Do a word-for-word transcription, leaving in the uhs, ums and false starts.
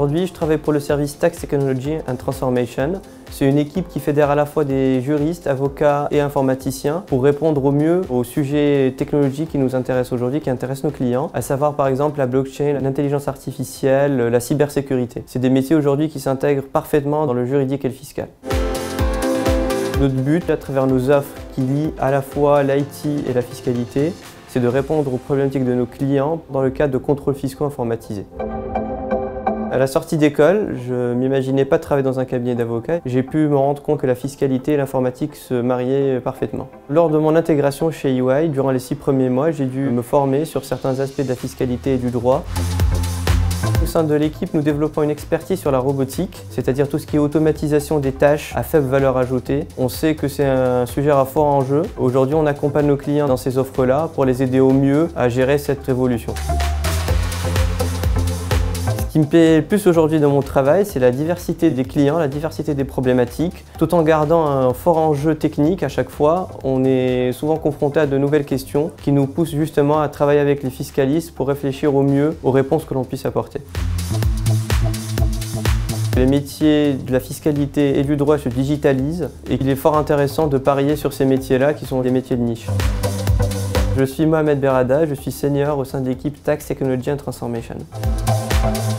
Aujourd'hui, je travaille pour le service Tax Technology and Transformation. C'est une équipe qui fédère à la fois des juristes, avocats et informaticiens pour répondre au mieux aux sujets technologiques qui nous intéressent aujourd'hui, qui intéressent nos clients, à savoir par exemple la blockchain, l'intelligence artificielle, la cybersécurité. C'est des métiers aujourd'hui qui s'intègrent parfaitement dans le juridique et le fiscal. Notre but, à travers nos offres qui lient à la fois l'I T et la fiscalité, c'est de répondre aux problématiques de nos clients dans le cadre de contrôles fiscaux informatisés. À la sortie d'école, je ne m'imaginais pas travailler dans un cabinet d'avocats. J'ai pu me rendre compte que la fiscalité et l'informatique se mariaient parfaitement. Lors de mon intégration chez E Y, durant les six premiers mois, j'ai dû me former sur certains aspects de la fiscalité et du droit. Au sein de l'équipe, nous développons une expertise sur la robotique, c'est-à-dire tout ce qui est automatisation des tâches à faible valeur ajoutée. On sait que c'est un sujet à fort enjeu. Aujourd'hui, on accompagne nos clients dans ces offres-là pour les aider au mieux à gérer cette révolution. Ce qui me plaît le plus aujourd'hui dans mon travail, c'est la diversité des clients, la diversité des problématiques. Tout en gardant un fort enjeu technique à chaque fois, on est souvent confronté à de nouvelles questions qui nous poussent justement à travailler avec les fiscalistes pour réfléchir au mieux aux réponses que l'on puisse apporter. Les métiers de la fiscalité et du droit se digitalisent et il est fort intéressant de parier sur ces métiers-là qui sont des métiers de niche. Je suis Mohamed Berada, je suis senior au sein de l'équipe Tax Technology and Transformation.